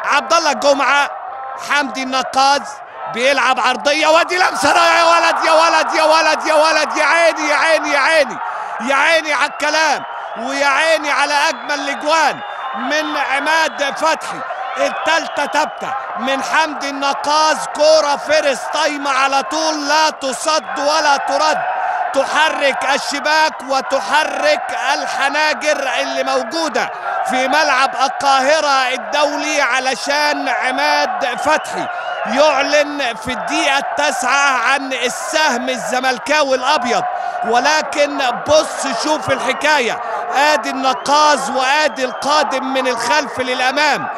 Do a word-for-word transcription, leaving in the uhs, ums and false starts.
عبد الله الجمعه. حمدي النقاز بيلعب عرضيه، وادي لمسه يا ولد يا ولد يا ولد يا ولد، يا عيني يا عيني يا عيني يا عيني على الكلام، ويا عيني على اجمل الاجوان من عماد فتحي. التالتة تابتة من حمدي النقاز، كورة فيرست تايم على طول، لا تصد ولا ترد، تحرك الشباك وتحرك الحناجر اللي موجودة في ملعب القاهرة الدولي، علشان عماد فتحي يعلن في الدقيقة التاسعة عن السهم الزملكاوي الأبيض. ولكن بص شوف الحكاية، ادي النقاز وادي القادم من الخلف للأمام.